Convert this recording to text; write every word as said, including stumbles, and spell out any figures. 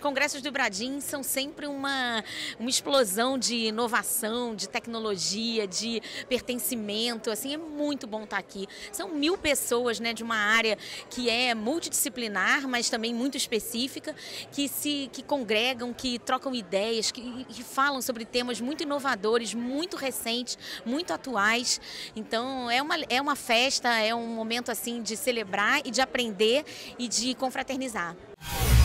congressos do Ibradim são sempre uma, uma explosão de inovação, de tecnologia, de pertencimento, assim, é muito bom estar aqui. São mil pessoas, né, de uma área que é multidisciplinar, mas também muito específica, que se que congregam, que trocam ideias, que, que falam sobre temas muito inovadores, muito recentes, muito atuais. Então é uma, é uma festa, é um momento assim de celebrar e de aprender e de confraternizar.